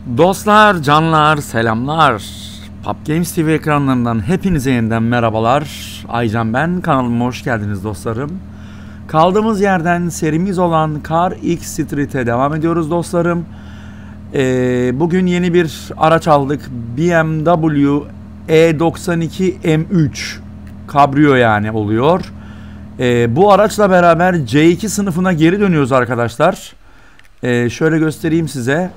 Dostlar, canlar, selamlar. PUBG Games TV ekranlarından hepinize yeniden merhabalar. Aycan ben, kanalıma hoş geldiniz dostlarım. Kaldığımız yerden serimiz olan Car X Street'e devam ediyoruz dostlarım. Bugün yeni bir araç aldık. BMW E92 M3 Cabrio yani oluyor. Bu araçla beraber C2 sınıfına geri dönüyoruz arkadaşlar. Şöyle göstereyim size.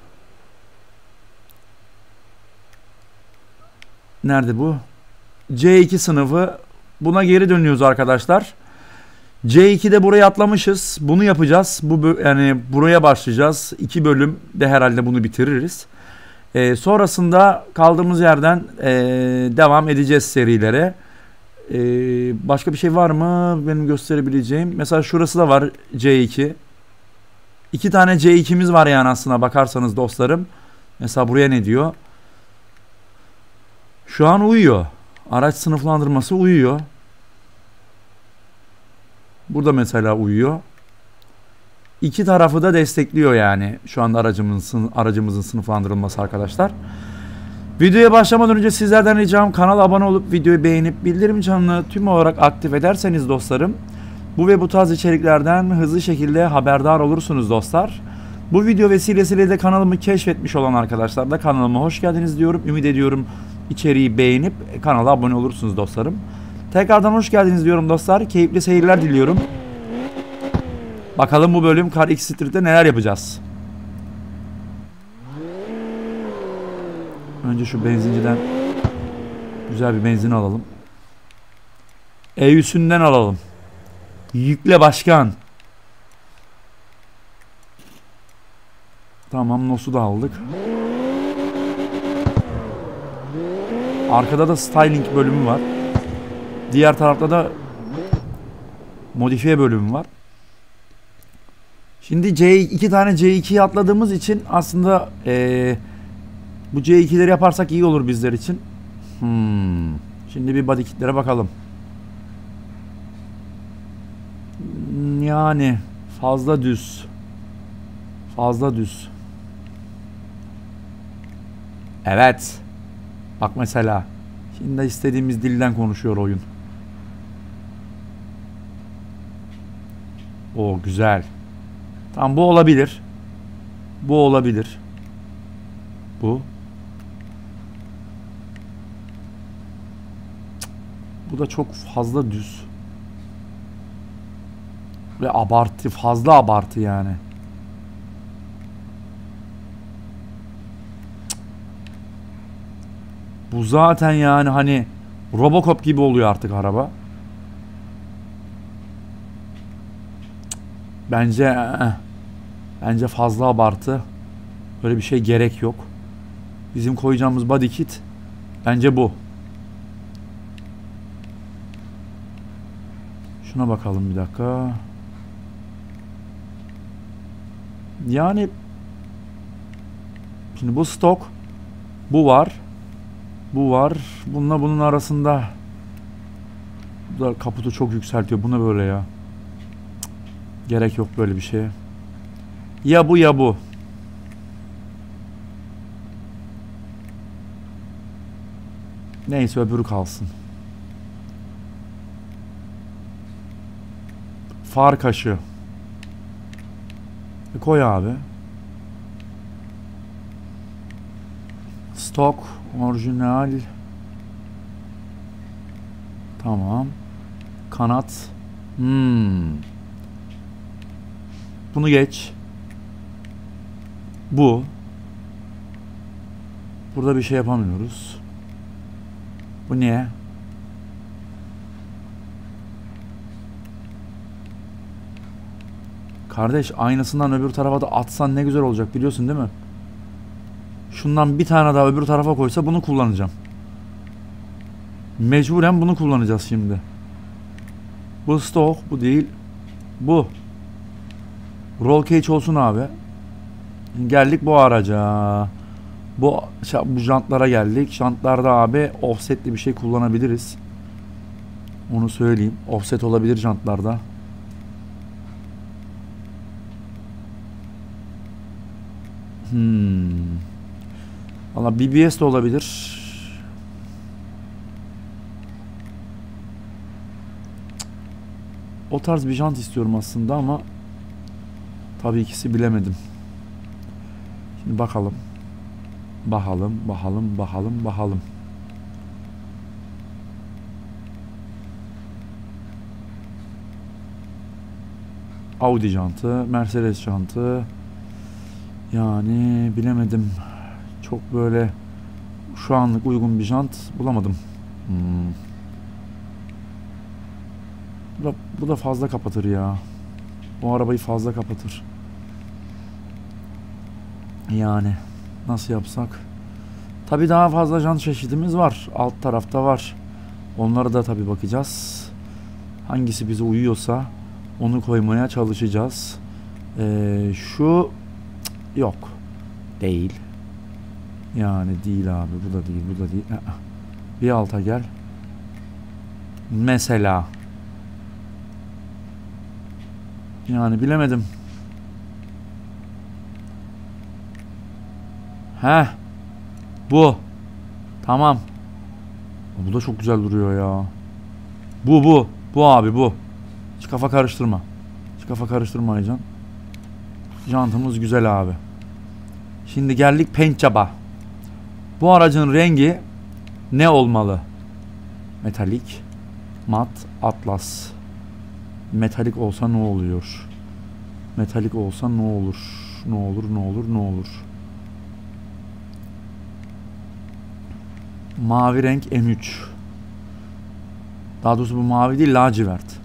Nerede bu? C2 sınıfı. Buna geri dönüyoruz arkadaşlar. C2'de buraya atlamışız. Bunu yapacağız. Yani buraya başlayacağız. 2 bölüm de herhalde bunu bitiririz. Sonrasında kaldığımız yerden devam edeceğiz serilere. Başka bir şey var mı benim gösterebileceğim? Mesela şurası da var C2. 2 tane C2'miz var yani aslına bakarsanız dostlarım. Mesela buraya ne diyor? Şu an uyuyor. Araç sınıflandırması uyuyor. Burada mesela uyuyor. İki tarafı da destekliyor yani. Şu anda aracımızın sınıflandırılması arkadaşlar. Videoya başlamadan önce sizlerden ricam kanala abone olup videoyu beğenip bildirim çanını tüm olarak aktif ederseniz dostlarım. Bu ve bu tarz içeriklerden hızlı şekilde haberdar olursunuz dostlar. Bu video vesilesiyle de kanalımı keşfetmiş olan arkadaşlar da kanalıma hoş geldiniz diyorum. Ümit ediyorum içeriği beğenip kanala abone olursunuz dostlarım. Tekrardan hoş geldiniz diyorum dostlar. Keyifli seyirler diliyorum. Bakalım bu bölüm Car X Street'te neler yapacağız. Önce şu benzinciden güzel bir benzin alalım. E100'ünden alalım. Yükle başkan. Tamam, NOS'u da aldık. Arkada da styling bölümü var. Diğer tarafta da modifiye bölümü var. Şimdi iki tane C2'yi atladığımız için aslında bu C2'leri yaparsak iyi olur bizler için. Şimdi bir body kitlere bakalım. Yani fazla düz. Fazla düz. Evet. Bak mesela. Şimdi de istediğimiz dilden konuşuyor oyun. O güzel. Tamam, bu olabilir. Bu olabilir. Bu. Bu da çok fazla düz. Ve abartı, fazla abartı yani. Bu zaten yani hani Robocop gibi oluyor artık araba. Bence fazla abartı. Böyle bir şey gerek yok. Bizim koyacağımız body kit bence bu. Şuna bakalım bir dakika. Yani şimdi bu stok, bu var. Bu var. Bununla bunun arasında. Bu da kaputu çok yükseltiyor. Bu ne böyle ya? Gerek yok böyle bir şeye. Ya bu ya bu. Neyse öbürü kalsın. Far kaşı. Koy abi. Stok, orijinal. Tamam. Kanat. Bunu geç. Bu. Burada bir şey yapamıyoruz. Bu niye? Kardeş, aynısından öbür tarafa da atsan ne güzel olacak biliyorsun değil mi? Şundan bir tane daha öbür tarafa koysa bunu kullanacağım. Mecburen bunu kullanacağız şimdi. Bu stok, bu değil. Bu. Roll cage olsun abi. Geldik bu araca. Bu jantlara geldik. Jantlarda abi offsetli bir şey kullanabiliriz. Onu söyleyeyim. Offset olabilir jantlarda. Valla BBS de olabilir. O tarz bir jant istiyorum aslında ama tabii ikisi bilemedim. Şimdi bakalım. Bakalım. Audi jantı, Mercedes jantı. Yani bilemedim. Çok böyle şu anlık uygun bir jant bulamadım. Bu da fazla kapatır ya. O arabayı fazla kapatır. Yani nasıl yapsak? Tabii daha fazla jant çeşidimiz var. Alt tarafta var. Onlara da tabii bakacağız. Hangisi bize uyuyorsa onu koymaya çalışacağız. Şu yok. Değil. Yani değil abi. Bu da değil. Bir alta gel. Mesela. Yani bilemedim. Bu. Tamam. Bu da çok güzel duruyor ya. Bu abi bu. Hiç kafa karıştırma. Aycan. Jantımız güzel abi. Şimdi geldik paint job'a. Bu aracın rengi ne olmalı? Metalik, mat, atlas. Metalik olsa ne oluyor? Metalik olsa ne olur? Ne olur? Mavi renk M3. Daha doğrusu bu mavi değil, lacivert.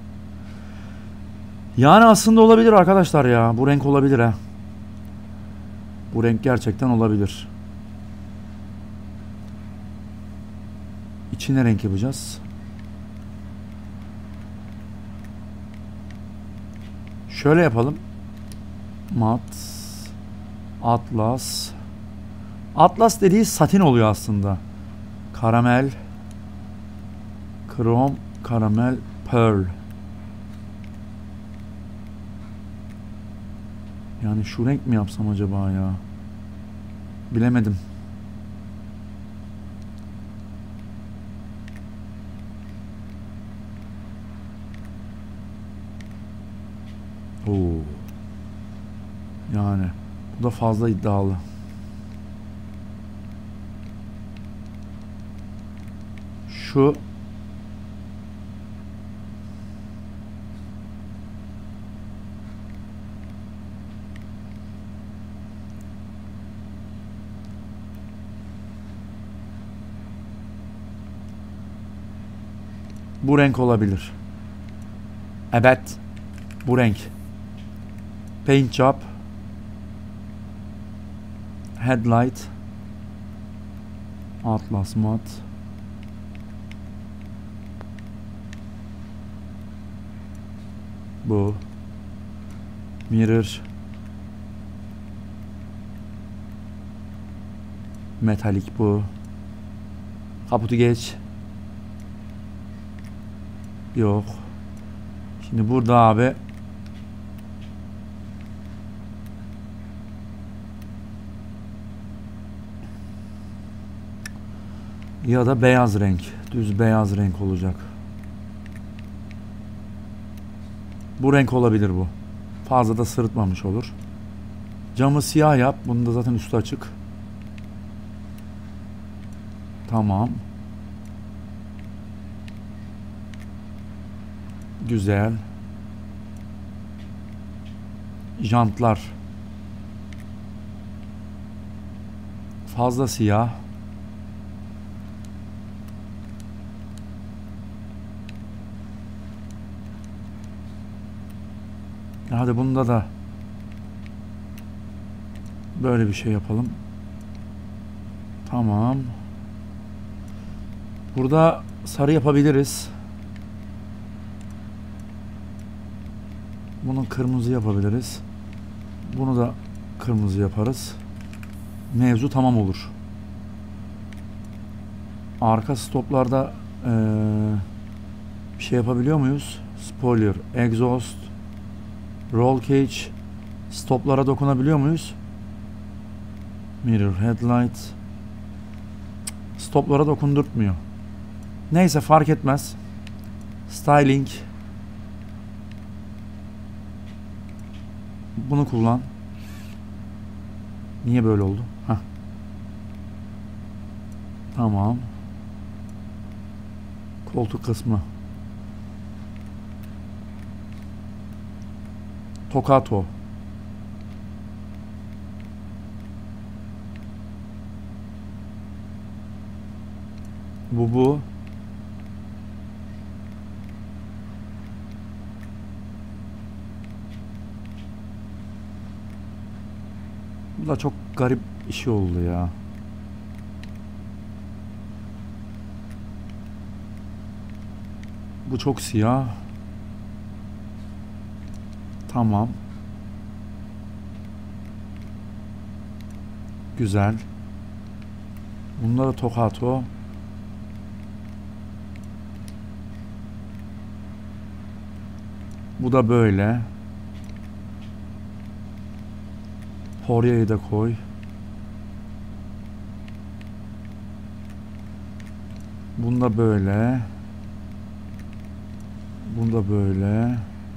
Yani aslında olabilir arkadaşlar ya. Bu renk olabilir ha. Bu renk gerçekten olabilir. İçine renk yapacağız. Şöyle yapalım. Mat. Atlas. Atlas dediği satin oluyor aslında. Karamel. Krom. Karamel. Pearl. Yani şu renk mi yapsam acaba ya? Bilemedim. Oo. Yani bu da fazla iddialı. Şu bu renk olabilir. Evet. Bu renk. Paint job. Headlight. Atlas mat. Bu. Mirror. Metalik bu. Kaputu geç. Yok. Şimdi burada abi ya da beyaz renk. Düz beyaz renk olacak. Bu renk olabilir bu. Fazla da sırıtmamış olur. Camı siyah yap. Bunun da zaten üstü açık. Tamam. Güzel. Jantlar. Fazla siyah. Hadi bunda da böyle bir şey yapalım. Tamam. Burada sarı yapabiliriz. Bunu kırmızı yapabiliriz. Bunu da kırmızı yaparız. Mevzu tamam olur. Arka stoplarda bir şey yapabiliyor muyuz? Spoiler, exhaust, roll cage, stoplara dokunabiliyor muyuz? Mirror, headlight, stoplara dokundurtmuyor. Neyse fark etmez. Styling. Bunu kullan. Niye böyle oldu? Heh. Tamam. Koltuk kısmı. Tokato. Bu. Bu da çok garip bir şey oldu ya. Bu çok siyah. Tamam. Güzel. Bunda da Tokato. Bu da böyle. Porya'yı da koy. Bunda böyle. Bunda böyle.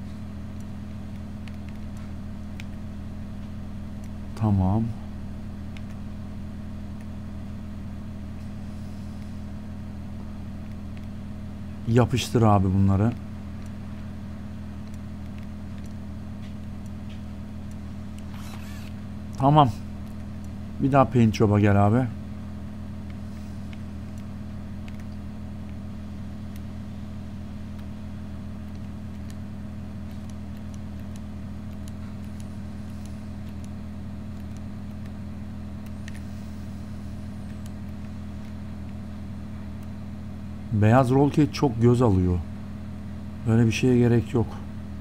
Tamam. Yapıştır abi bunları. Tamam. Bir daha paint job'a gel abi. Beyaz roll cage çok göz alıyor. Böyle bir şeye gerek yok.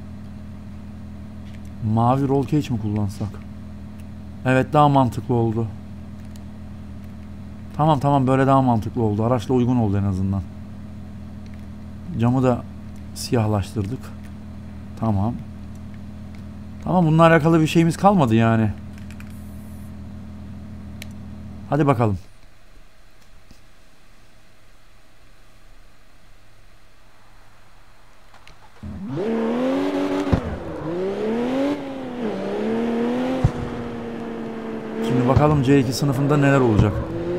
Mavi roll cage mi kullansak? Evet, daha mantıklı oldu. Tamam böyle daha mantıklı oldu. Araçla uygun oldu en azından. Camı da siyahlaştırdık. Tamam. Tamam, bununla alakalı bir şeyimiz kalmadı yani. Hadi bakalım. Şimdi bakalım C2 sınıfında neler olacak.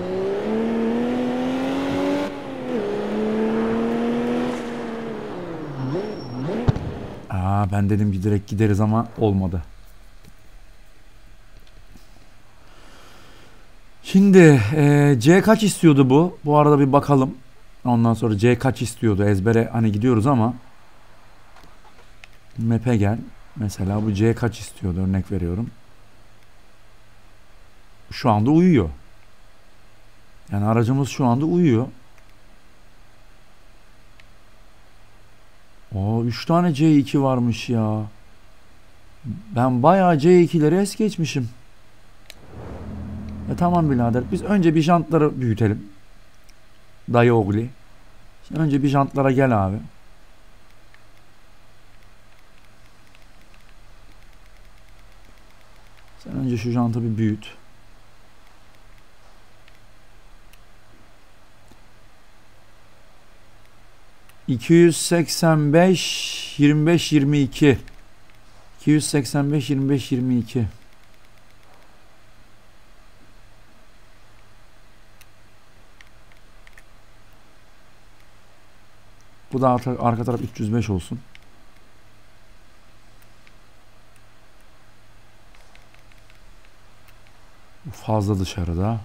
Ben dedim ki direkt gideriz ama olmadı. Şimdi C kaç istiyordu bu? Bu arada bir bakalım. Ondan sonra C kaç istiyordu? Ezbere hani gidiyoruz ama. Map'e gel. Mesela bu C kaç istiyordu? Örnek veriyorum. Şu anda uyuyor. Yani aracımız şu anda uyuyor. 3 tane C2 varmış ya. Ben bayağı C2'leri es geçmişim. Tamam birader. Biz önce bir jantları büyütelim. Dayı oğlu. Şimdi önce bir jantlara gel abi. Sen önce şu jantı bir büyüt. ...285... ...25... ...22... ...285... ...25... ...22... Bu da arka taraf 305 olsun. Fazla dışarıda.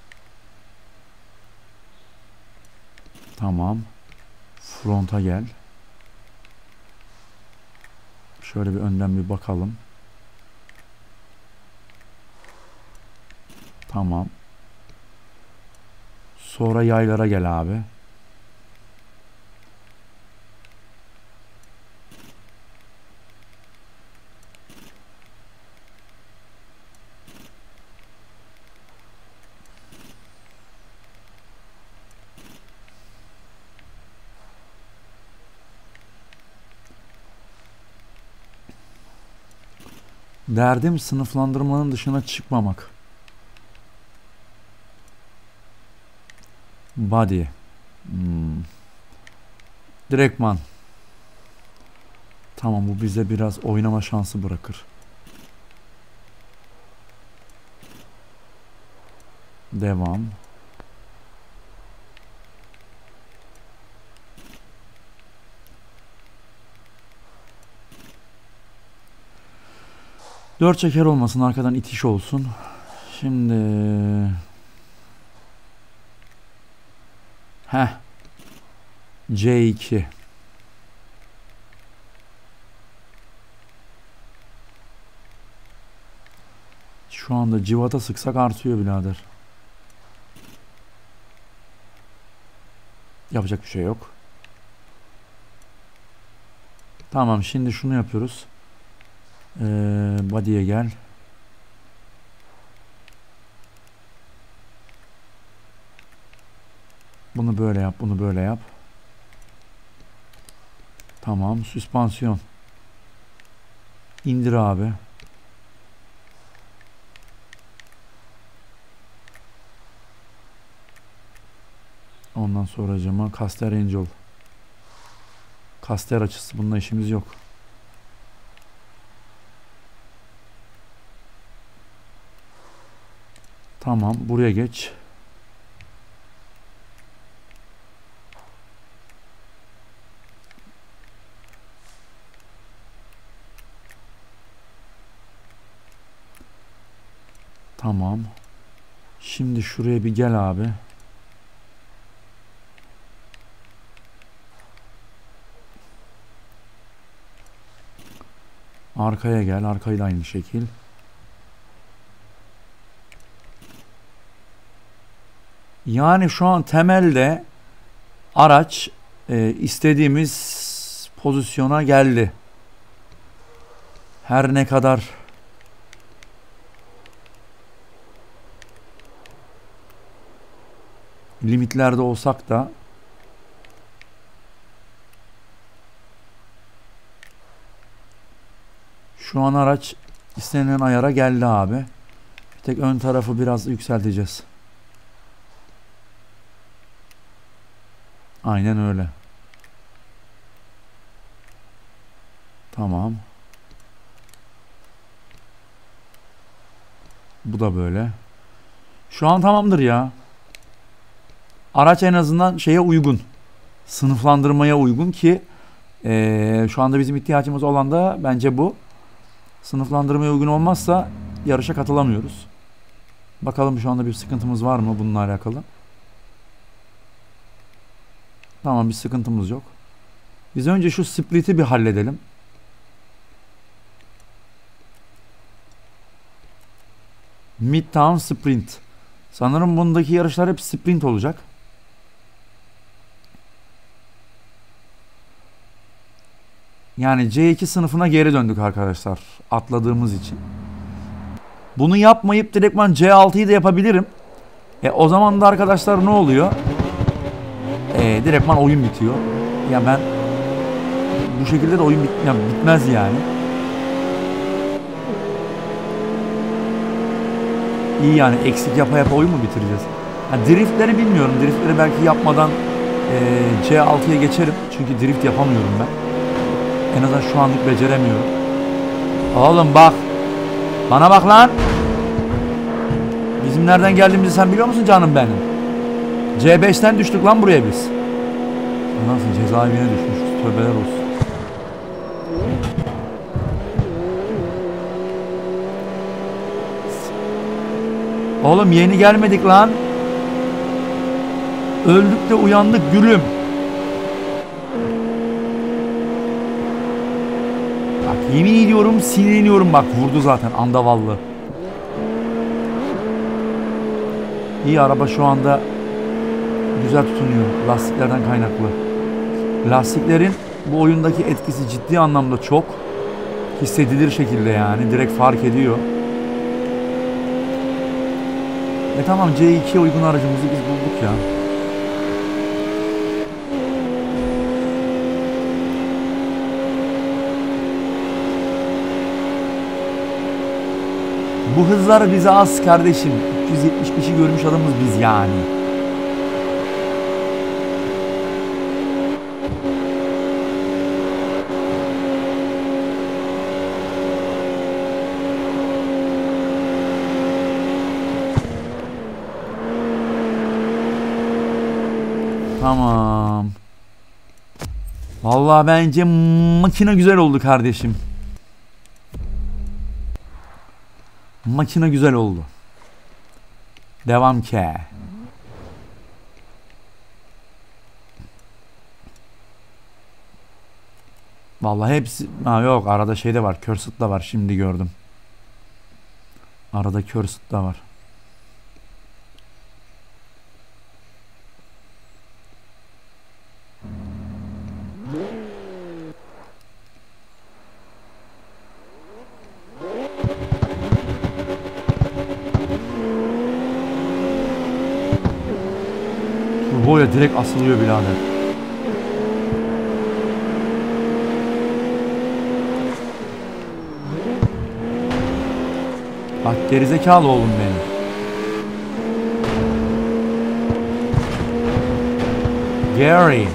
Tamam. Fronta gel. Şöyle bir önden bir bakalım. Tamam. Sonra yaylara gel abi. Derdim sınıflandırmanın dışına çıkmamak. Body. Direktman. Tamam, bu bize biraz oynama şansı bırakır. Devam. Dört çeker olmasın, arkadan itiş olsun. Şimdi C2. Şu anda civata sıksak artıyor birader. Yapacak bir şey yok. Tamam, şimdi şunu yapıyoruz. Body'ye gel. Bunu böyle yap, bunu böyle yap. Tamam, süspansiyon. İndir abi. Ondan sonracığıma Caster Angel. Caster açısı, bununla işimiz yok. Tamam, buraya geç. Tamam. Şimdi şuraya bir gel abi. Arkaya gel. Arkayı da aynı şekil. Yani şu an temelde araç istediğimiz pozisyona geldi. Her ne kadar limitlerde olsak da şu an araç istenilen ayara geldi abi. Bir tek ön tarafı biraz yükselteceğiz. Aynen öyle. Tamam. Bu da böyle. Şu an tamamdır ya. Araç en azından şeye uygun. Sınıflandırmaya uygun ki şu anda bizim ihtiyacımız olan da bence bu. Sınıflandırmaya uygun olmazsa yarışa katılamıyoruz. Bakalım şu anda bir sıkıntımız var mı bununla alakalı? Tamam, bir sıkıntımız yok. Biz önce şu split'i bir halledelim. Midtown Sprint. Sanırım bundaki yarışlar hep sprint olacak. Yani C2 sınıfına geri döndük arkadaşlar. Atladığımız için. Bunu yapmayıp direktman C6'yı da yapabilirim. O zaman da arkadaşlar ne oluyor? Direktman oyun bitiyor. Ya ben bu şekilde de oyun bitmez yani. İyi yani, eksik yapa yapa oyun mu bitireceğiz? Driftleri bilmiyorum. Driftleri belki yapmadan C6'ya geçerim. Çünkü drift yapamıyorum ben. En azından şu anlık beceremiyorum. Oğlum bak. Bana bak lan. Bizim nereden geldiğimizi sen biliyor musun canım benim? C5'ten düştük lan buraya biz. Nasıl cezaevine düşmüşüz. Tövbeler olsun. Oğlum yeni gelmedik lan. Öldük de uyandık gülüm. Bak yemin ediyorum sinirleniyorum, bak vurdu zaten andavallı. İyi, araba şu anda güzel tutunuyor lastiklerden kaynaklı. Lastiklerin bu oyundaki etkisi ciddi anlamda çok hissedilir şekilde, yani direkt fark ediyor. Tamam, C2'ye uygun aracımızı biz bulduk ya. Bu hızlar bize az kardeşim. 375'i görmüş adamız biz yani. Tamam. Vallahi bence makine güzel oldu kardeşim. Makine güzel oldu. Devam ki. Vallahi hepsi... Ha yok, arada şey de var. Cursed da var. Şimdi gördüm. Arada Cursed da var. Turboya direkt asılıyor birader. Bak gerizekalı oğlum benim. Gary.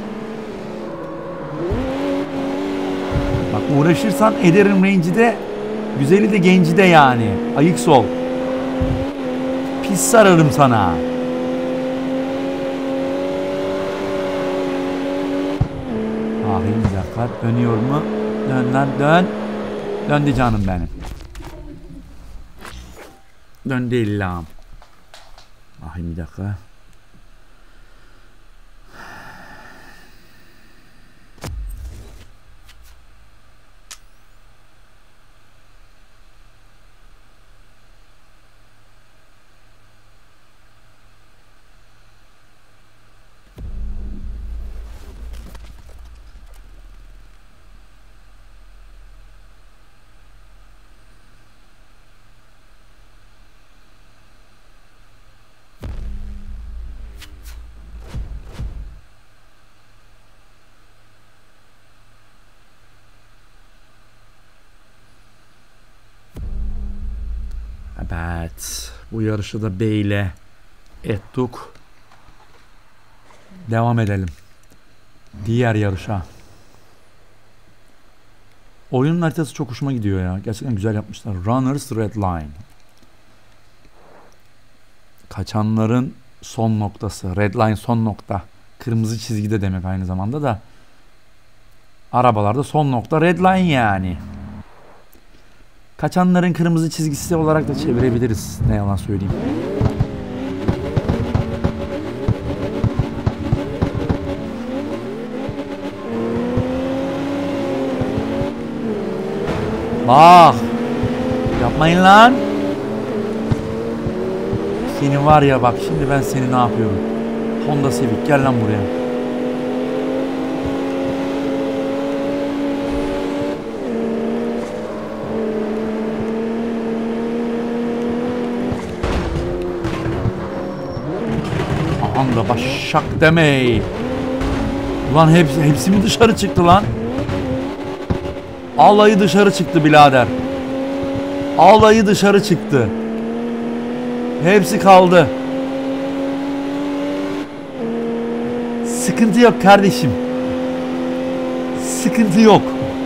Bak uğraşırsan ederim range'i de, güzeli de genci de yani. Ayık sol. Pis sararım sana. Ahim bir dakika. Dönüyor mu? Dön lan dön. Döndü canım benim. Döndü illam. Ahim bir dakika. Evet. Bu yarışı da B ile ettik. Devam edelim. Diğer yarışa. Oyunun haritası çok hoşuma gidiyor ya. Gerçekten güzel yapmışlar. Runners Red Line. Kaçanların son noktası. Red Line son nokta. Kırmızı çizgi de demek aynı zamanda da. Arabalarda son nokta Red Line yani. Kaçanların kırmızı çizgisi olarak da çevirebiliriz. Ne yalan söyleyeyim. Bak. Yapmayın lan. Senin var ya bak, şimdi ben seni ne yapıyorum. Honda Civic gel lan buraya. Anda başak demey. Ulan hepsi mi dışarı çıktı lan? Alayı dışarı çıktı birader. Alayı dışarı çıktı. Hepsi kaldı. Sıkıntı yok kardeşim. Sıkıntı yok.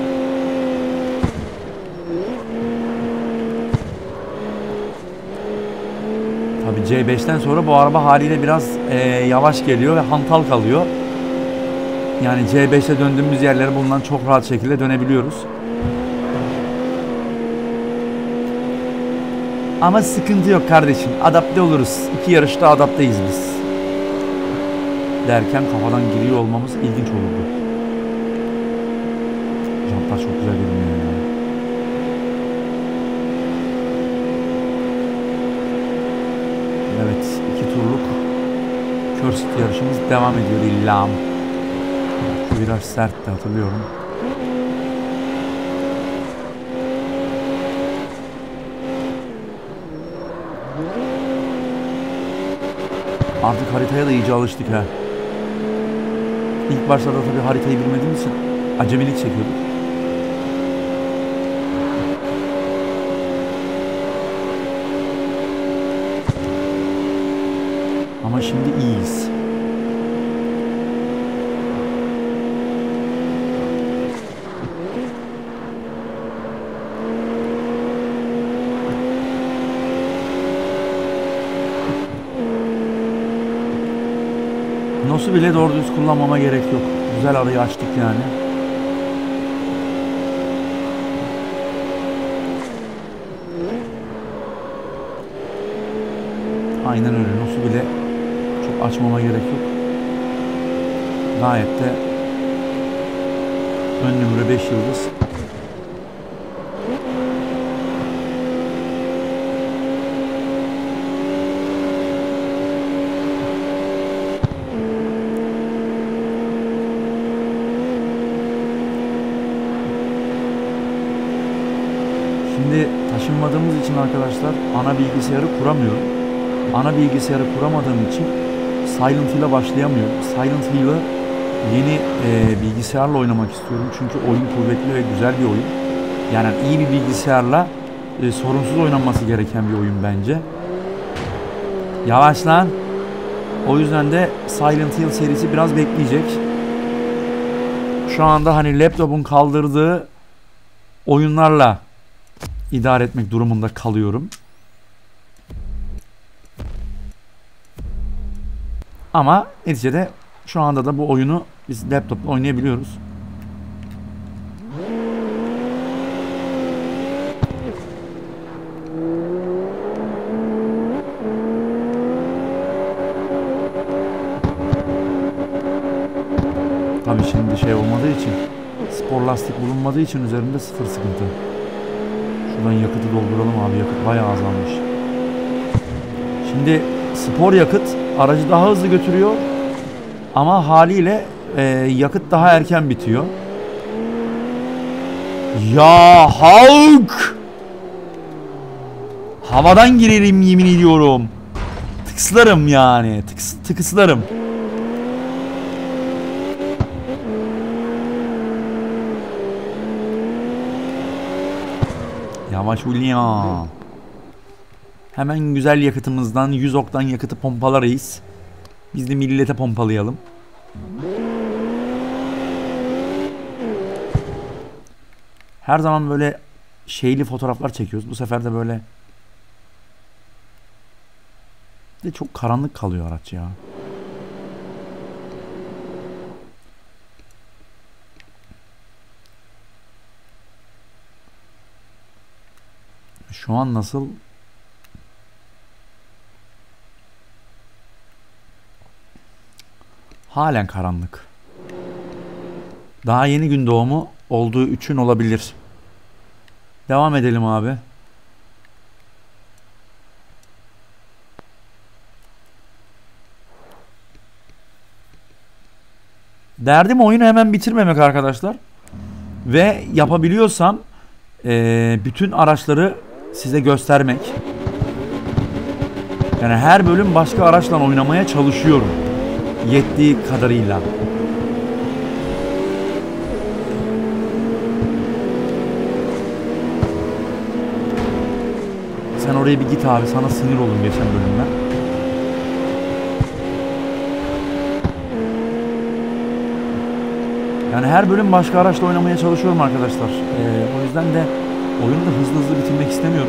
Tabii C5'ten sonra bu araba haliyle biraz yavaş geliyor ve hantal kalıyor. Yani C5'e döndüğümüz yerlere bundan çok rahat şekilde dönebiliyoruz. Ama sıkıntı yok kardeşim. Adapte oluruz. 2 yarışta adapteyiz biz. Derken kafadan giriyor olmamız ilginç olurdu. Jantlar çok güzel görünüyor ya. Evet, 2 turluk Cursed yarışımız devam ediyor illam. Şu viraj sertti, hatırlıyorum. Artık haritaya da iyice alıştık ha. İlk başlarda tabii haritayı bilmediğimiz için acemilik çekiyorduk. Ama şimdi iyiyiz. Ne Kronos'u bile doğru düz kullanmama gerek yok. Güzel arayı açtık yani. Aynen öyle. Nos'u bile çok açmama gerek yok. Gayet de ön numara 5 yıldız. Şimdi taşınmadığımız için arkadaşlar ana bilgisayarı kuramıyorum. Ana bilgisayarı kuramadığım için Silent Hill'e başlayamıyorum. Silent Hill'ı yeni bilgisayarla oynamak istiyorum. Çünkü oyun kuvvetli ve güzel bir oyun. Yani iyi bir bilgisayarla sorunsuz oynanması gereken bir oyun bence. Yavaş lan. O yüzden de Silent Hill serisi biraz bekleyecek. Şu anda hani laptopun kaldırdığı oyunlarla idare etmek durumunda kalıyorum. Ama neticede şu anda da bu oyunu biz laptopla oynayabiliyoruz. Tabii şimdi şey olmadığı için, spor lastik bulunmadığı için üzerinde sıfır sıkıntı. Şuradan yakıtı dolduralım abi. Yakıt bayağı azalmış. Şimdi spor yakıt aracı daha hızlı götürüyor. Ama haliyle yakıt daha erken bitiyor. Ya Hulk! Havadan girerim yemin ediyorum. Tıkslarım yani. Tıkslarım. Yavaş William. Hemen güzel yakıtımızdan 100 oktan yakıtı pompalarız. Biz de millete pompalayalım. Her zaman böyle şeyli fotoğraflar çekiyoruz. Bu sefer de böyle de çok karanlık kalıyor araç ya. Şu an nasıl? Halen karanlık. Daha yeni gün doğumu olduğu için olabilir. Devam edelim abi. Derdim oyunu hemen bitirmemek arkadaşlar. Ve yapabiliyorsam bütün araçları size göstermek. Yani her bölüm başka araçla oynamaya çalışıyorum. Yettiği kadarıyla. Sen oraya bir git abi. Sana sinir oldum geçen bölümden. Yani her bölüm başka araçla oynamaya çalışıyorum arkadaşlar. O yüzden de oyunu da hızlı hızlı bitirmek istemiyorum.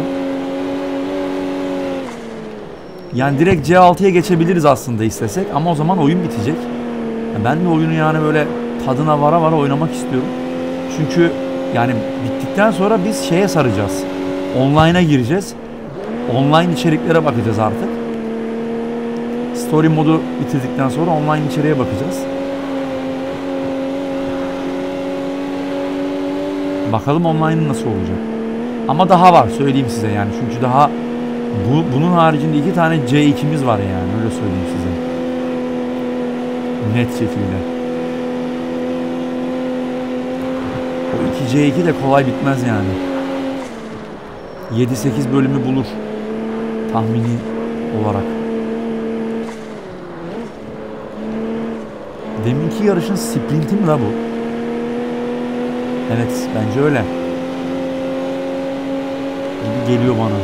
Yani direkt C6'ya geçebiliriz aslında istesek. Ama o zaman oyun bitecek. Ben de oyunu yani böyle tadına vara vara oynamak istiyorum. Çünkü yani bittikten sonra biz şeye saracağız. Online'a gireceğiz. Online içeriklere bakacağız artık. Story modu bitirdikten sonra online içeriğe bakacağız. Bakalım online nasıl olacak. Ama daha var söyleyeyim size yani. Çünkü daha bunun haricinde 2 tane C2'miz var yani. Öyle söyleyeyim size. Net şekilde. O 2 C2 de kolay bitmez yani. 7-8 bölümü bulur. Tahmini olarak. Deminki yarışın sprinti mi la bu? Evet bence öyle. Gibi geliyor bana.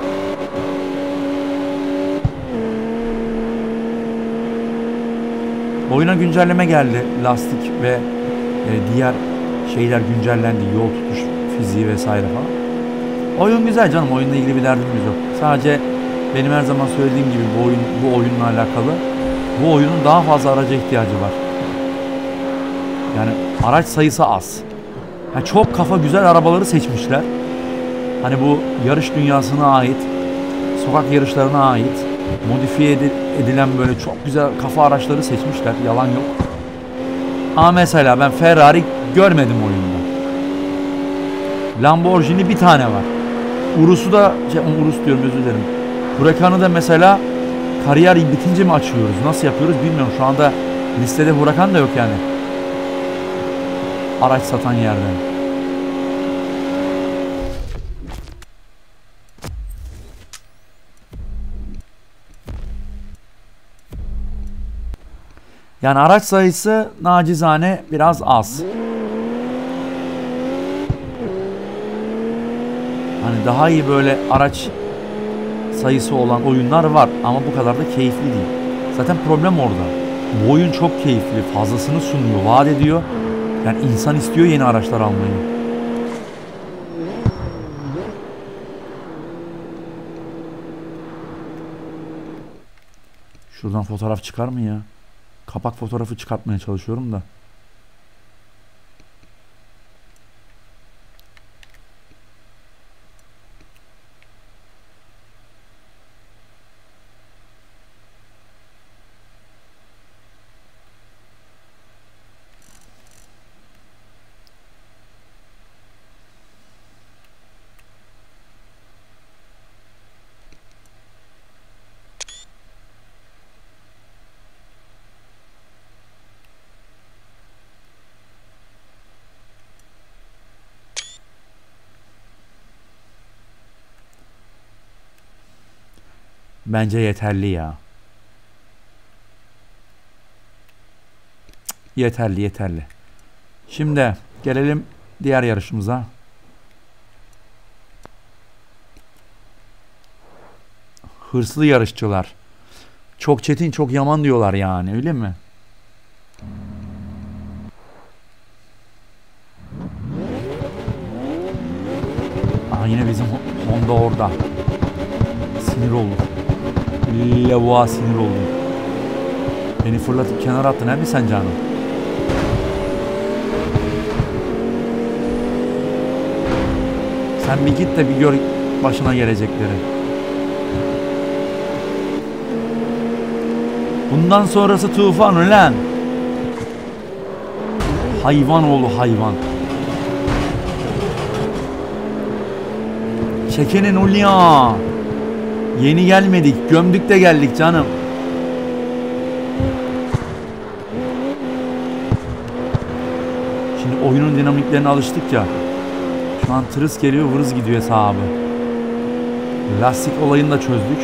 Oyuna güncelleme geldi. Lastik ve diğer şeyler güncellendi. Yol tutuş fiziği vesaire falan. Oyun güzel canım. Oyunla ilgili bir derdimiz yok. Sadece benim her zaman söylediğim gibi bu oyunla alakalı Bu oyunun daha fazla araca ihtiyacı var. Yani araç sayısı az. Çok kafa güzel arabaları seçmişler. Hani bu yarış dünyasına ait, sokak yarışlarına ait modifiye edilen böyle çok güzel kafa araçları seçmişler. Yalan yok. Ama mesela ben Ferrari görmedim oyunda. Lamborghini bir tane var. Urus'u da Urus diyorum, özür dilerim. Huracan'ı da mesela kariyer bitince mi açıyoruz? Nasıl yapıyoruz bilmiyorum. Şu anda listede Huracan da yok yani. Araç satan yerden. Yani araç sayısı nacizane biraz az. Hani daha iyi böyle araç sayısı olan oyunlar var ama bu kadar da keyifli değil. Zaten problem orada. Bu oyun çok keyifli, fazlasını sunuyor, vaat ediyor. Yani insan istiyor yeni araçlar almayı. Şuradan fotoğraf çıkar mı ya? Kapak fotoğrafı çıkartmaya çalışıyorum da. Bence yeterli ya. Yeterli yeterli. Şimdi gelelim diğer yarışımıza. Hırslı yarışçılar. Çok çetin, çok yaman diyorlar yani, öyle mi? Aa, yine bizim Honda orada. Sinir oldum. Lavuğa sinir oldum. Beni fırlatıp kenara attın he mi sen canım? Sen bir git de bir gör başına gelecekleri. Bundan sonrası tufan ulan. Hayvan oğlu hayvan. Çekenin ulya. Yeni gelmedik, gömdük de geldik canım. Şimdi oyunun dinamiklerine alıştık ya. Şu an tırıs geliyor, vırız gidiyor hesabı. Lastik olayını da çözdük.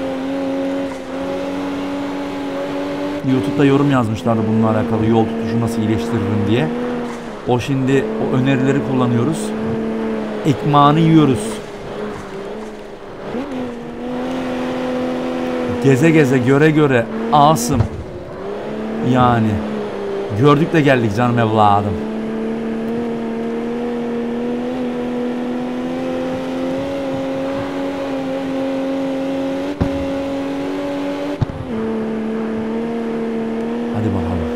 YouTube'da yorum yazmışlardı bununla alakalı, yol tutuşu nasıl iyileştiririm diye. Şimdi o önerileri kullanıyoruz. Ekmeğini yiyoruz. Geze geze, göre göre, asım. Yani gördük de geldik canım evladım. Hadi bakalım.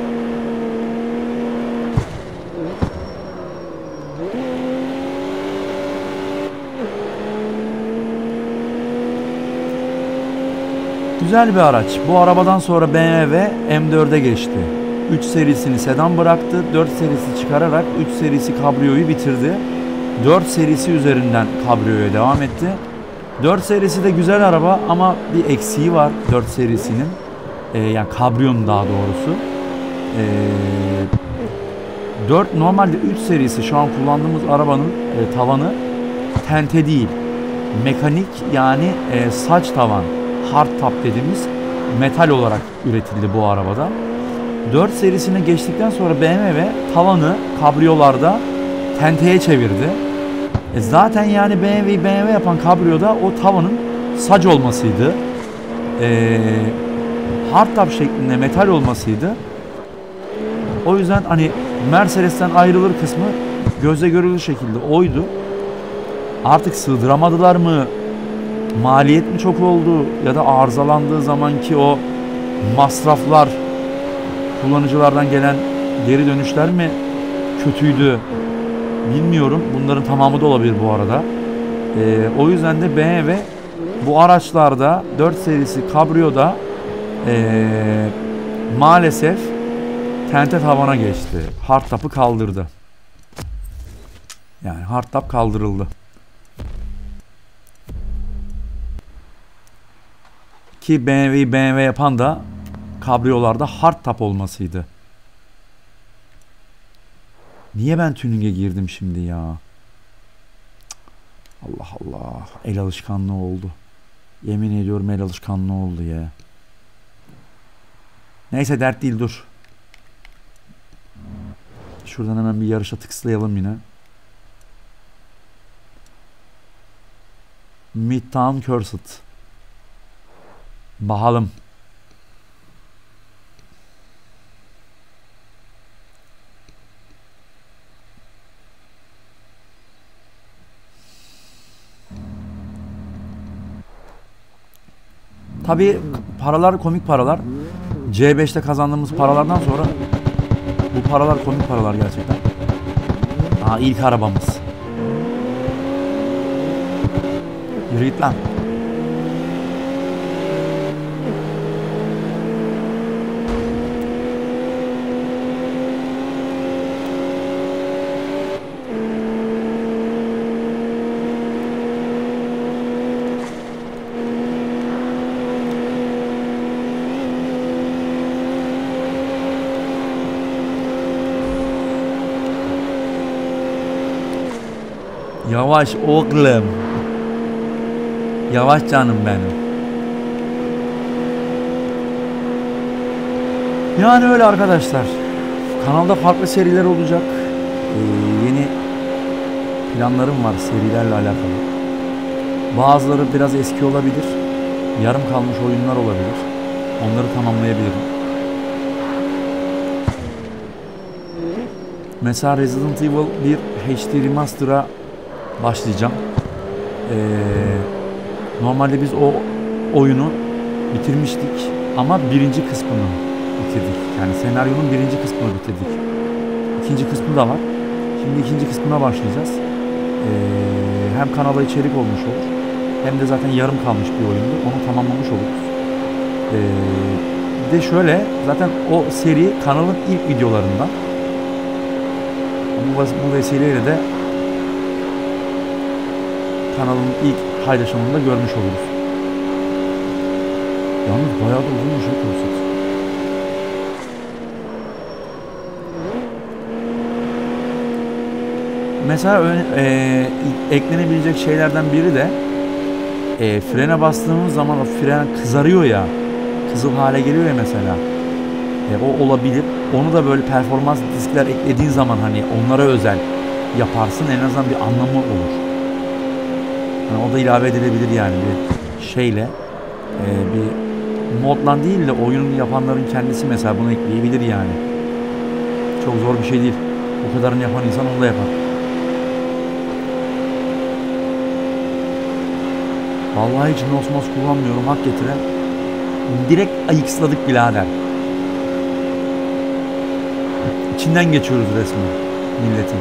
Güzel bir araç. Bu arabadan sonra BMW M4'e geçti. 3 serisini sedan bıraktı. 4 serisi çıkararak 3 serisi kabriyoyu bitirdi. 4 serisi üzerinden kabriyoya devam etti. 4 serisi de güzel araba ama bir eksiği var 4 serisinin. Yani kabriyonun daha doğrusu. 4 normalde 3 serisi şu an kullandığımız arabanın tavanı tente değil. Mekanik yani saç tavan. Hard top dediğimiz metal olarak üretildi bu arabada. 4 serisine geçtikten sonra BMW tavanı kabriyolarda tenteye çevirdi. Zaten yani BMW yapan kabriyoda o tavanın sac olmasıydı. Hard top şeklinde metal olmasıydı. O yüzden hani Mercedes'ten ayrılır kısmı gözle görülür şekilde oydu. Artık sığdıramadılar mı? Maliyet mi çok oldu ya da arızalandığı zamanki o masraflar, kullanıcılardan gelen geri dönüşler mi kötüydü bilmiyorum. Bunların tamamı da olabilir bu arada. O yüzden de BMW bu araçlarda 4 serisi Cabrio'da maalesef tente tavana geçti. Hardtop'u kaldırdı. Yani hardtop kaldırıldı. Ki BMW yapan da kabriyolarda hardtop olmasıydı. Niye ben tuning'e girdim şimdi ya? Allah Allah. El alışkanlığı oldu. Yemin ediyorum el alışkanlığı oldu ya. Neyse dert değil, dur. Şuradan hemen bir yarışa tıkslayalım yine. Midtown Cursed. Bakalım. Tabii paralar komik paralar. C5'te kazandığımız paralardan sonra bu paralar komik paralar gerçekten. Aa, ilk arabamız. Yürü git lan. Yavaş oğlum. Yavaş canım benim. Yani öyle arkadaşlar. Kanalda farklı seriler olacak. Yeni planlarım var serilerle alakalı. Bazıları biraz eski olabilir. Yarım kalmış oyunlar olabilir. Onları tamamlayabilirim. Mesela Resident Evil 1 HD Remaster'a başlayacağım. Normalde biz o oyunu bitirmiştik ama birinci kısmını bitirdik. Yani senaryonun birinci kısmını bitirdik. İkinci kısmı da var. Şimdi ikinci kısmına başlayacağız. Hem kanala içerik olmuş olur, hem de zaten yarım kalmış bir oyundu. Onu tamamlamış oluruz. Bir de şöyle, zaten o seri kanalın ilk videolarından. Bu vesileyle de kanalın ilk paylaşımını da görmüş oluruz. Yalnız bayağı da uzun bir şey konuştuk. Mesela eklenebilecek şeylerden biri de frene bastığımız zaman o fren kızarıyor ya, kızıl hale geliyor ya mesela. O olabilir. Onu da böyle performans diskler eklediğin zaman hani onlara özel yaparsın, en azından bir anlamı olur. Yani o da ilave edilebilir yani bir şeyle, bir modla değil de oyunun yapanların kendisi mesela bunu ekleyebilir yani. Çok zor bir şey değil. Bu kadarını yapan insan onu da yapar. Vallahi hiç nosmos kullanmıyorum, hak getire. Direkt ayıksladık birader. İçinden geçiyoruz resmen milletin.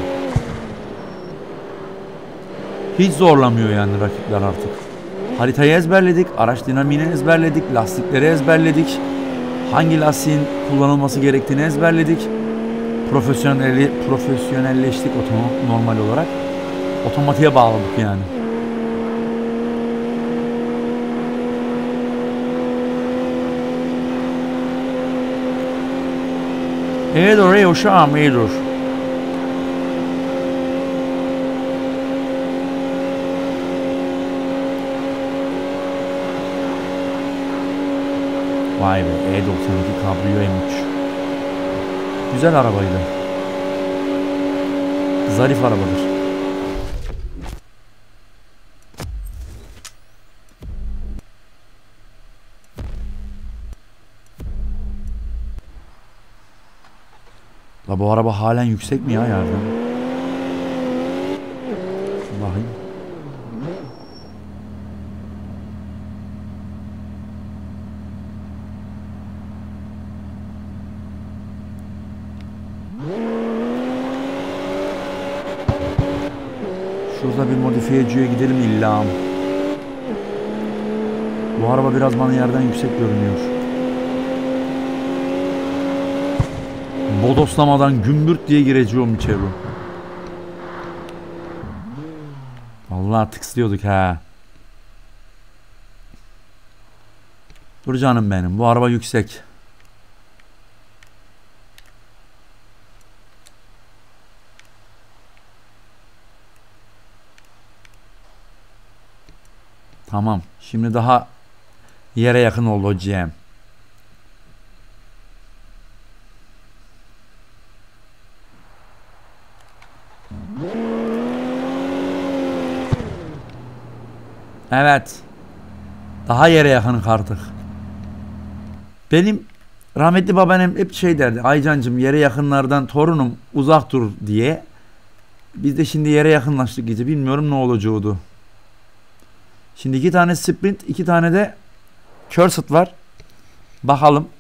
Hiç zorlamıyor yani rakipler artık. Haritayı ezberledik, araç dinamiğini ezberledik, lastikleri ezberledik. Hangi lastiğin kullanılması gerektiğini ezberledik. Profesyonelleştik normal olarak. Otomatiğe bağladık yani. Evet oraya uşağım iyidir. Vay be, E92 Cabrio M3. Güzel arabaydı. Zarif arabadır. La bu araba halen yüksek mi ya yerden? Bakayım. Şurada bir modifiyeciye gidelim illa. Bu araba biraz bana yerden yüksek görünüyor. Bodoslamadan gümbürt diye gireceğim içeri. Vallahi tıkslıyorduk ha. Dur canım benim. Bu araba yüksek. Tamam. Şimdi daha yere yakın oldu o GM. Evet. Daha yere yakın artık. Benim rahmetli babaannem hep şey derdi. Aycancığım yere yakınlardan torunum uzak dur diye. Biz de şimdi yere yakınlaştık gece. Bilmiyorum ne olacaktı. Şimdi 2 tane sprint, 2 tane de cursed var. Bakalım.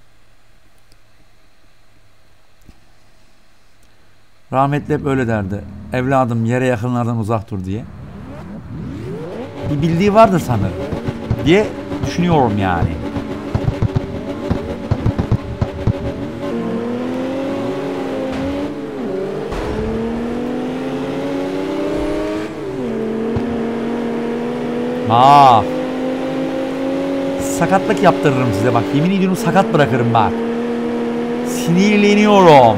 Rahmetli hep öyle derdi. Evladım yere yakınlardan uzak dur diye. Bir bildiği vardır sanırım diye düşünüyorum yani. Bak. Sakatlık yaptırırım size bak. Yemin ediyorum sakat bırakırım bak. Sinirleniyorum.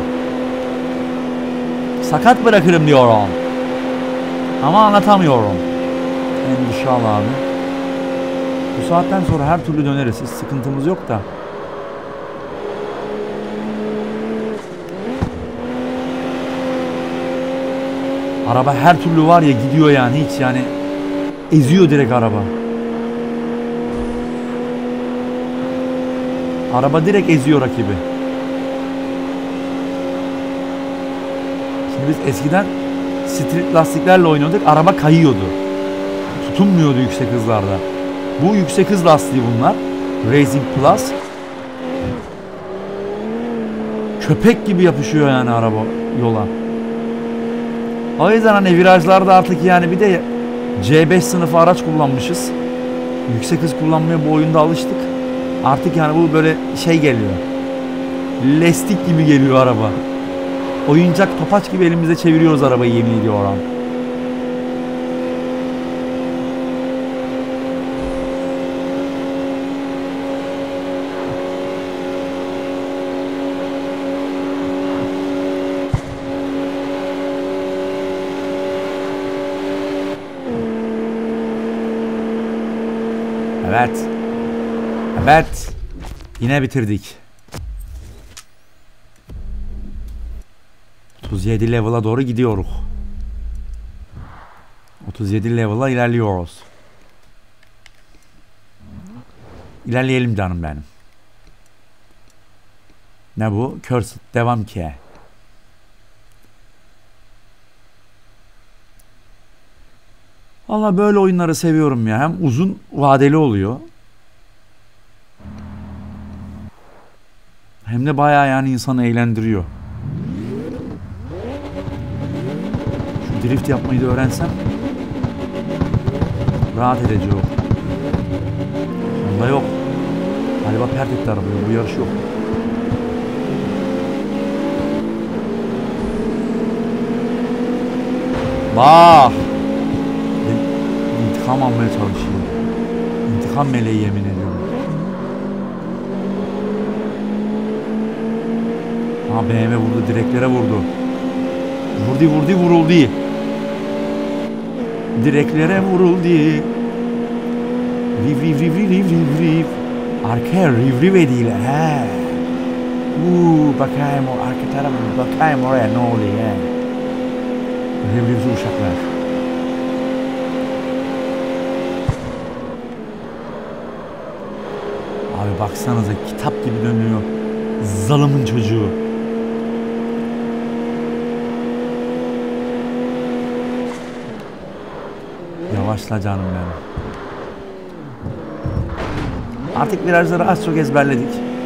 Sakat bırakırım diyorum. Ama anlatamıyorum. İnşallah abi. Bu saatten sonra her türlü döneriz. Hiç sıkıntımız yok da. Araba her türlü var ya gidiyor yani hiç yani. Eziyor direkt araba. Araba direkt eziyor rakibi. Şimdi biz eskiden street lastiklerle oynuyorduk. Araba kayıyordu. Tutunmuyordu yüksek hızlarda. Bu yüksek hız lastiği bunlar. Racing Plus. Köpek gibi yapışıyor yani araba yola. O yüzden hani virajlarda artık yani bir de C5 sınıfı araç kullanmışız. Yüksek hız kullanmaya bu oyunda alıştık. Artık yani bu böyle şey geliyor. Lastik gibi geliyor araba. Oyuncak topaç gibi elimizde çeviriyoruz arabayı yemin ediyorum. Evet. Evet. Yine bitirdik. 37 level'a doğru gidiyoruz. 37 level'a ilerliyoruz. İlerleyelim canım benim. Ne bu? Cursed devam ki. Vallahi böyle oyunları seviyorum ya. Hem uzun vadeli oluyor. Hem de bayağı yani insanı eğlendiriyor. Şu drift yapmayı da öğrensem rahat edeceğim. Bunda yok. Galiba pert etti arabayı. Bu yarış yok. Bak. İntikam almaya çalışıyor. İntikam meleği yemin ediyorum. Ha BMW vurdu. Direklere vurdu. Vuruldu. Direklere vuruldu. Riv. Arkaya riv ediyle. He. Bakayım o arka tarafa. Bakayım oraya ne oluyor he. Riv uşaklar. Abi baksanıza kitap gibi dönüyor. Zalımın çocuğu. Yavaşla canım benim. Artık virajları az çok ezberledik.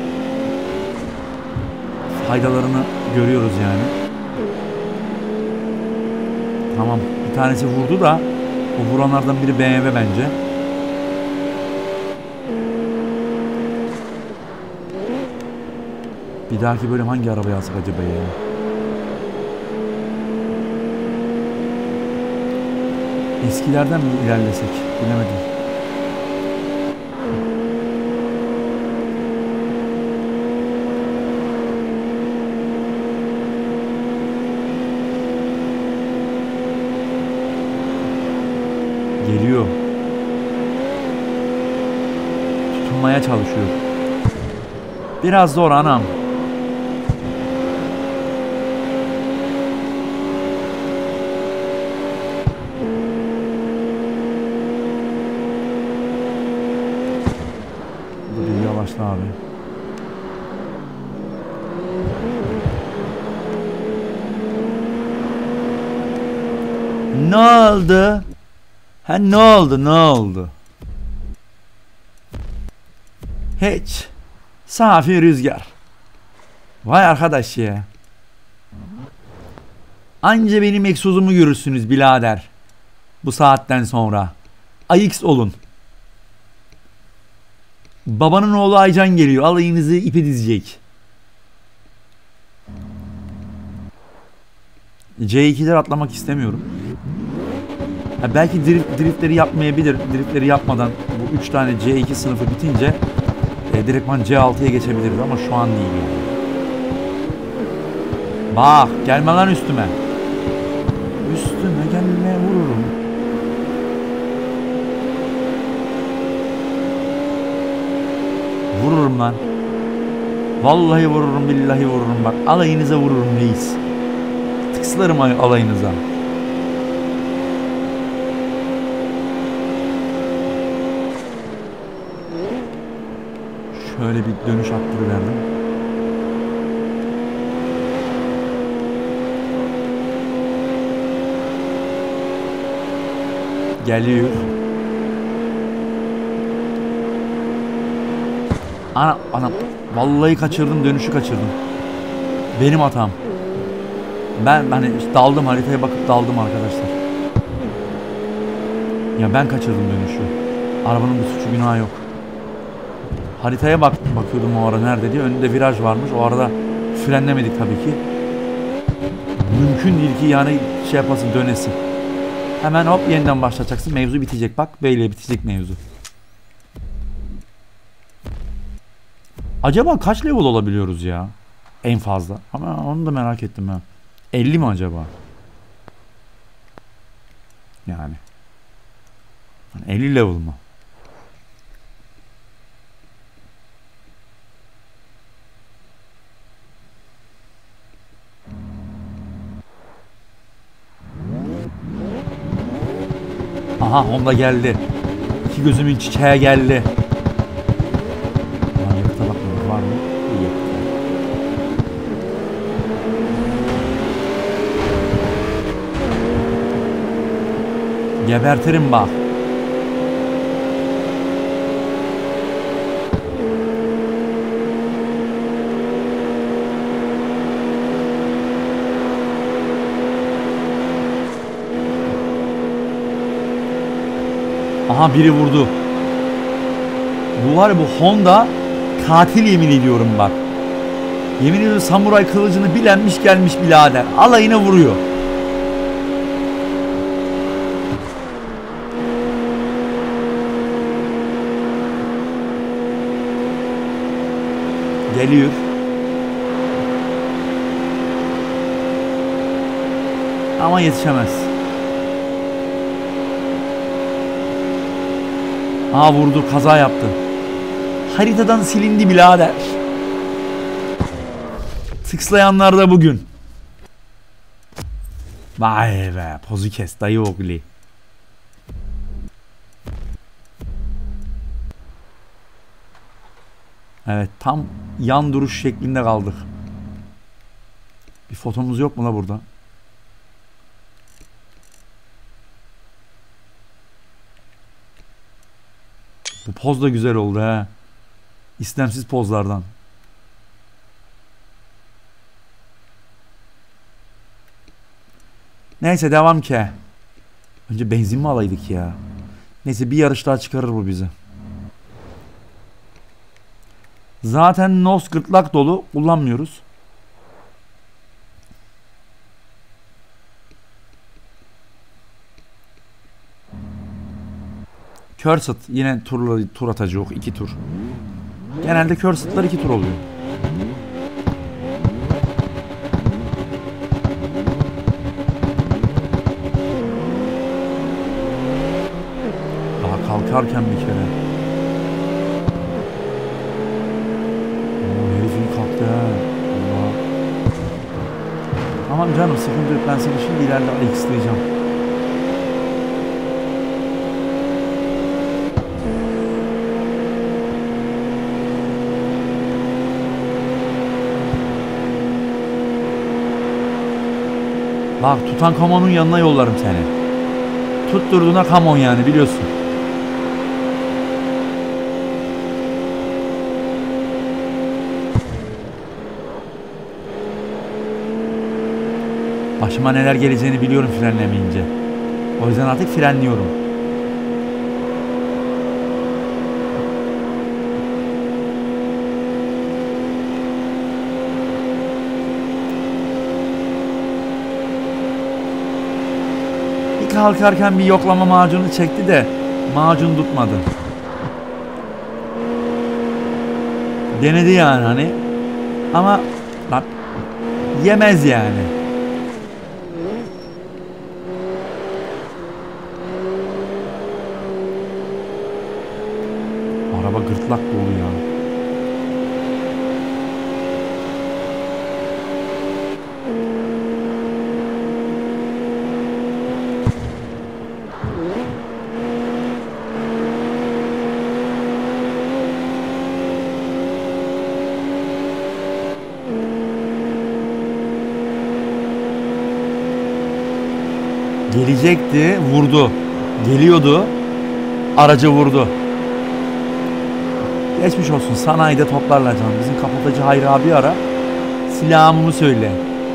Faydalarını görüyoruz yani. Tamam. Bir tanesi vurdu da O vuranlardan biri BMW bence. Bir dahaki bölüm hangi arabayı alsak acaba ya? Eskilerden mi ilerlesek? Bilemedim. Geliyor. Tutunmaya çalışıyor. Biraz zor anam. Dur yavaşla abi. Ne oldu? Ha ne oldu? Ne oldu? Hiç. Safi rüzgar. Vay arkadaş ya. Anca benim egzozumu görürsünüz birader. Bu saatten sonra. Ayıks olun. Babanın oğlu Aycan geliyor. Alayınızı ipe dizecek. C2'ler atlamak istemiyorum. Ha belki driftleri yapmayabilir. Driftleri yapmadan bu 3 tane C2 sınıfı bitince direktman C6'ya geçebiliriz ama şu an değil yani. Bak gelme lan üstüme. Üstüme gelme vururum. Vururum lan. Vallahi vururum billahi vururum bak. Alayınıza vururum reis. Tıkslarım alayınıza. Şöyle bir dönüş attırıverdim. Geliyor. Anam. Vallahi kaçırdım, dönüşü kaçırdım. Benim hatam. Ben hani işte daldım, haritaya bakıp daldım arkadaşlar. Ya ben kaçırdım dönüşü. Arabanın bir suçu günahı yok. Haritaya bakıyordum o ara nerede diye. Önünde viraj varmış. O arada frenlemedik tabii ki. Mümkün değil ki yani şey yapasın, dönesin. Hemen hop yeniden başlatacaksın. Mevzu bitecek. Bak böyle bitecek mevzu. Acaba kaç level olabiliyoruz ya? En fazla. Ama onu da merak ettim ha. 50 mi acaba? Yani 50 level mı? Aha Honda geldi. İki gözümün çiçeğe geldi. Yakıta bakmıyorum, var mı? İyi yakıt. Gebertirim bak. Aha biri vurdu. Bu var ya, bu Honda katil, yemin ediyorum bak. Yemin ediyorum samuray kılıcını bilenmiş gelmiş birader. Alayına vuruyor. Geliyor. Ama yetişemez. Aa vurdu, kaza yaptı. Haritadan silindi birader. Tıklayanlar da bugün. Vay be, pozu kes dayı oğlu. Evet, tam yan duruş şeklinde kaldık. Bir fotomuz yok mu la burada? Bu poz da güzel oldu he. İstemsiz pozlardan. Neyse devam ki. Önce benzin mi alaydık ya? Neyse bir yarış daha çıkarır bu bizi. Zaten nos gırtlak dolu. Kullanmıyoruz. Cursed yine tur atacı yok. 2 tur. Genelde Cursed'lar 2 tur oluyor. Daha kalkarken bir kere. Oo, herifin kalktı ha. Allah. Tamam canım, sıkıntı yok. Ben seni şimdi ileride X'leyeceğim. Bak, Tutankamon'un yanına yollarım seni. Tutturduğuna Kamon yani, biliyorsun. Başıma neler geleceğini biliyorum frenlemeyince. O yüzden artık frenliyorum. Kalkarken bir yoklama macunu çekti de macun tutmadı. Denedi yani hani. Ama bak, yemez yani. Araba gırtlak dolu ya. Gelecekti, vurdu. Geliyordu, aracı vurdu. Geçmiş olsun, sanayide toplarlar canım. Bizim kapatacı Hayri abi ara. Silahımı söyle.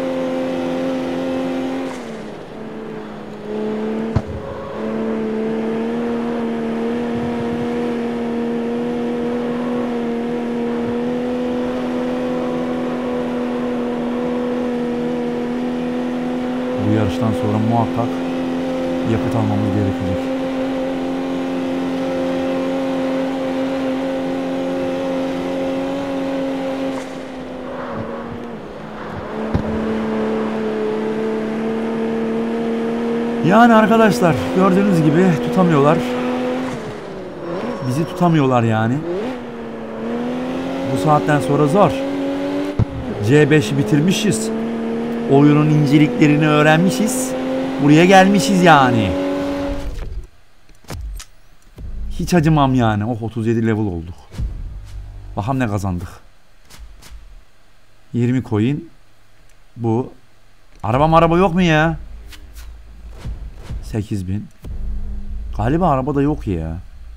Bu yarıştan sonra muhakkak yakıt almamız gerekecek. Yani arkadaşlar, gördüğünüz gibi tutamıyorlar. Bizi tutamıyorlar yani. Bu saatten sonra zor. C5'i bitirmişiz. Oyunun inceliklerini öğrenmişiz. Buraya gelmişiz yani. Hiç acımam yani. Oh, 37 level olduk. Bakalım ne kazandık. 20 coin. Bu. Araba yok mu ya? 8000. Galiba arabada yok ya.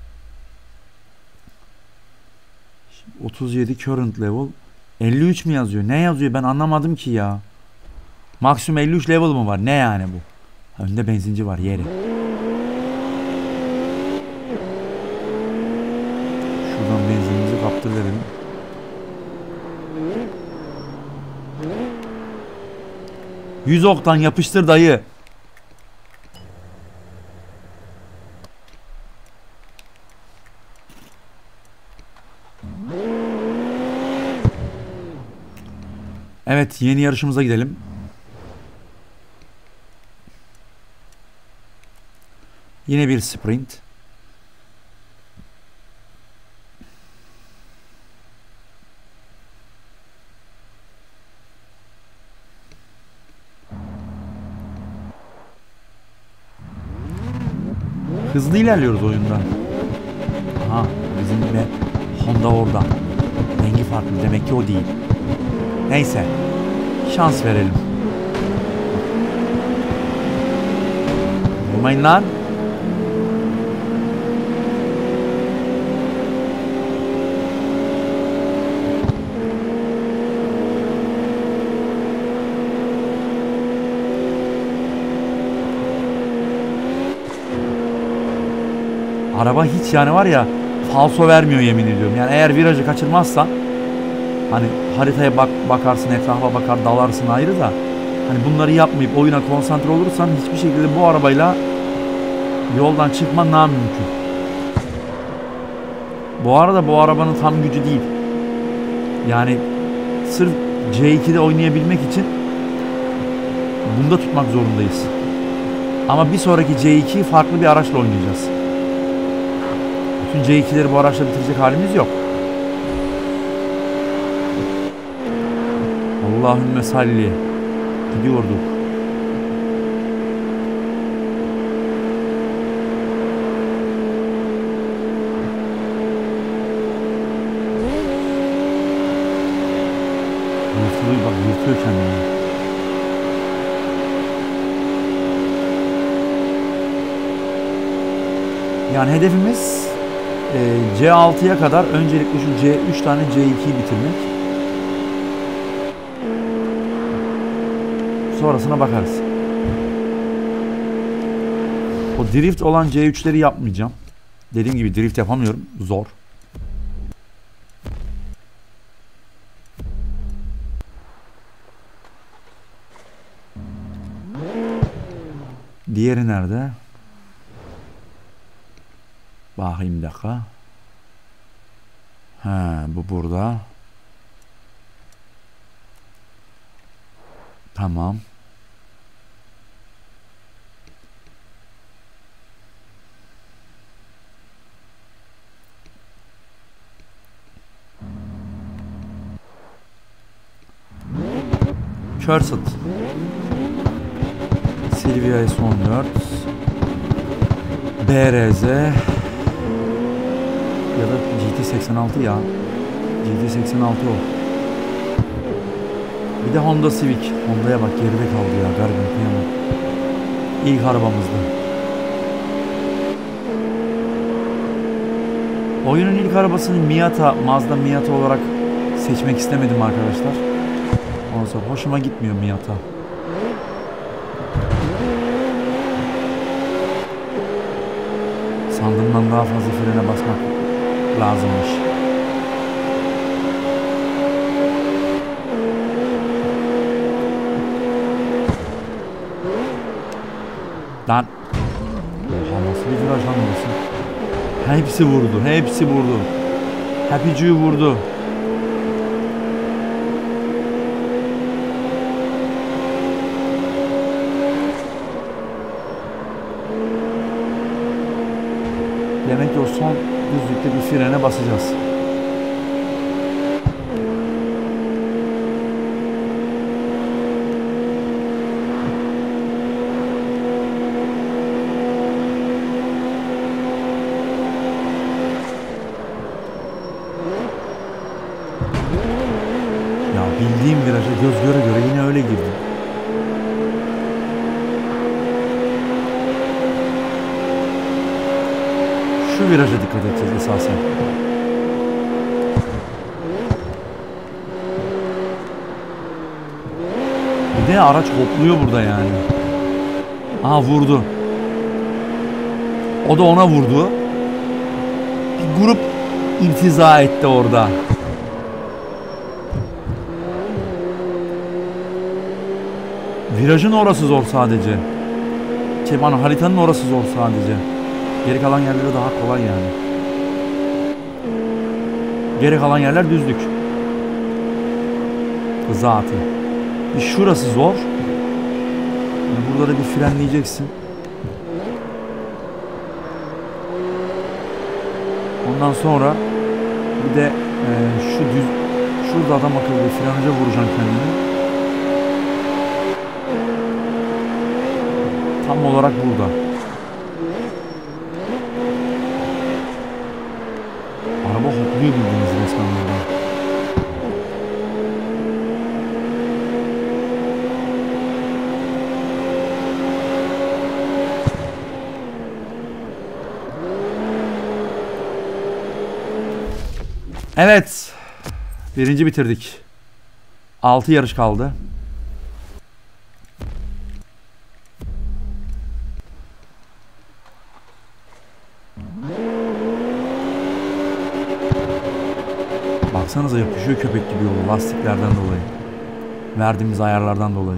37 current level. 53 mi yazıyor? Ne yazıyor? Ben anlamadım ki ya. Maksimum 53 level mı var? Ne yani bu? Önde benzinci var, yeri. Şuradan benzinimizi kaptıralım. %100 oktan yapıştır dayı. Evet, yeni yarışımıza gidelim. Yine bir sprint. Hızlı ilerliyoruz oyunda. Aha, bizim de Honda orada. Rengi farklı, demek ki o değil. Neyse, şans verelim. Vurmayın lan. Araba hiç yani var ya falso vermiyor yemin ediyorum. Yani eğer virajı kaçırmazsan hani haritaya bakarsın, etrafa bakar, dalarsın ayrı da hani bunları yapmayıp oyuna konsantre olursan hiçbir şekilde bu arabayla yoldan çıkman namümkün. Bu arada bu arabanın tam gücü değil. Yani sırf C2'de oynayabilmek için bunda tutmak zorundayız. Ama bir sonraki C2'yi farklı bir araçla oynayacağız. Bütün C2'leri bu araçla bitirecek halimiz yok. Allahümme salli. Gidiyorduk. Yırtılıyor bak, yırtıyor kendini. Yani hedefimiz C6'ya kadar öncelikle şu C3 tane C2'yi bitirmek. Sonrasına bakarız. O drift olan C3'leri yapmayacağım. Dediğim gibi drift yapamıyorum. Zor. Diğeri nerede? Bakayım bir dakika. He, bu burada. Tamam. Cursed. Silvia S14. BRZ ya da GT86 ya. GT86 o. Bir de Honda Civic. Honda'ya bak, geride kaldı ya. Garibim, kıyamam. İlk arabamızdı. Oyunun ilk arabasını Miata, Mazda Miata olarak seçmek istemedim arkadaşlar. Ondan sonra hoşuma gitmiyor Miata. Sandığımdan daha fazla frene basmak lazımmış. Lan. Oha, nasıl bir viraj lan orası? Hepsi vurdu. Hepsi vurdu. Hepiciyi vurdu. Demek ki o son düzlükte bir frene basacağız. Ya bildiğim viraja göz göre göre yine öyle girdim. Şu viraja dikkat edeceğiz esasen. Bir de araç hopluyor burada yani. Aha, vurdu. O da ona vurdu. Bir grup irtiza etti orada. Virajın orası zor sadece. Haritanın orası zor sadece. Geri kalan yerleri daha kolay yani. Geri kalan yerler düzlük. Zaten. Şurası zor. Yani burada da bir frenleyeceksin. Ondan sonra bir de şurada adam akıllı bir frenaja vuracaksın kendini. Tam olarak burada. Araba hopluyor bildiğiniz resmen burada. Evet. Birinci bitirdik. 6 yarış kaldı. Baksanıza yapışıyor köpek gibi yolu lastiklerden dolayı. Verdiğimiz ayarlardan dolayı.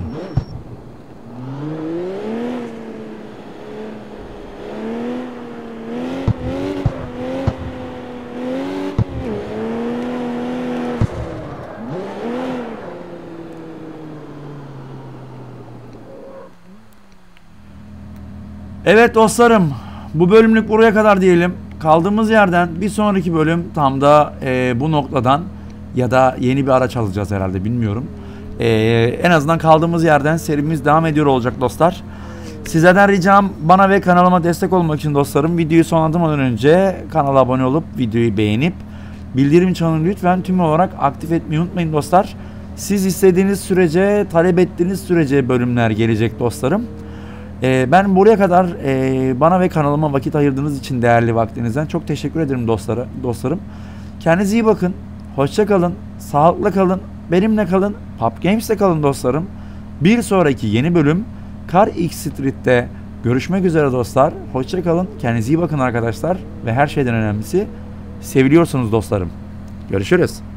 Evet dostlarım, bu bölümlük buraya kadar diyelim. Kaldığımız yerden bir sonraki bölüm tam da bu noktadan ya da yeni bir araç alacağız herhalde, bilmiyorum. En azından kaldığımız yerden serimiz devam ediyor olacak dostlar. Sizlerden ricam bana ve kanalıma destek olmak için dostlarım, videoyu sonlandırmadan önce kanala abone olup videoyu beğenip bildirim çanını lütfen tüm olarak aktif etmeyi unutmayın dostlar. Siz istediğiniz sürece, talep ettiğiniz sürece bölümler gelecek dostlarım. Ben buraya kadar bana ve kanalıma vakit ayırdığınız için değerli vaktinizden çok teşekkür ederim dostlarım. Kendinize iyi bakın. Hoşça kalın. Sağlıkla kalın. Benimle kalın. PUBGames'te kalın dostlarım. Bir sonraki yeni bölüm Car X Street'te görüşmek üzere dostlar. Hoşça kalın. Kendinize iyi bakın arkadaşlar. Ve her şeyden önemlisi, seviliyorsunuz dostlarım. Görüşürüz.